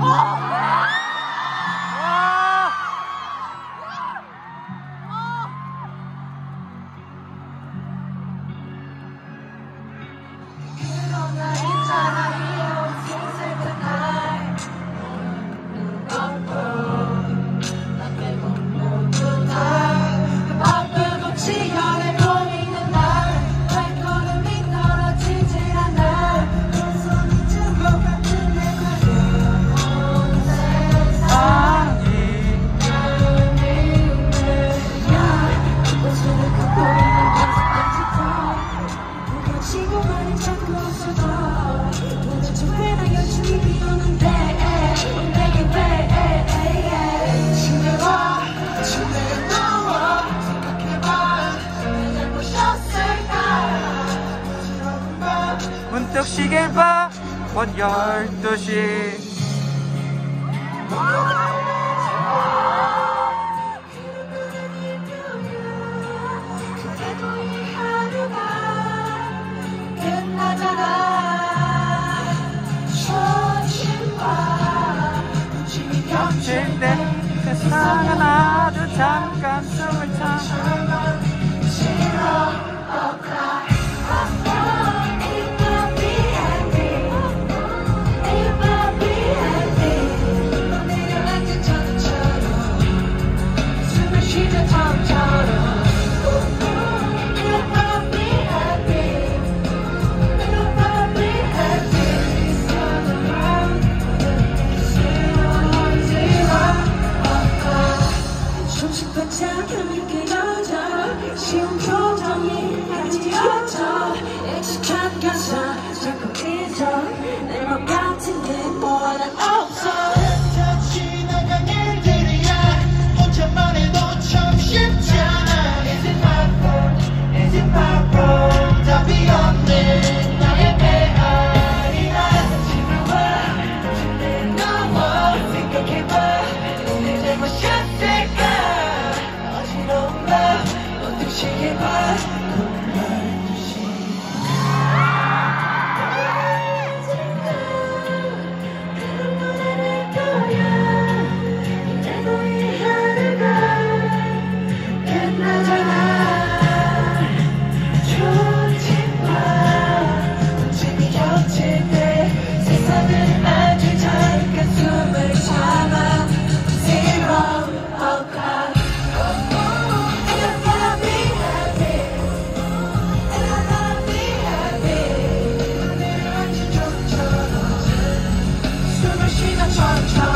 문득 시계를 봐 곧 12시. 겹칠 때 세상은 아주 잠깐 숨을 차. 쉬운 표정이 하지어져 익숙한 가사 자꾸 잊어 내 맘 같은 게 뭐는 없어 다 지나간 일들이야 혼자만 해도 참 쉽잖아 Is it my fault? Is it my fault? 답이 없는 나의 메아리나 지루와 침대에 넘어 생각해봐 내 잘못이었을까 어지러운 밤 시계 봐 숨을 쉬다 천천히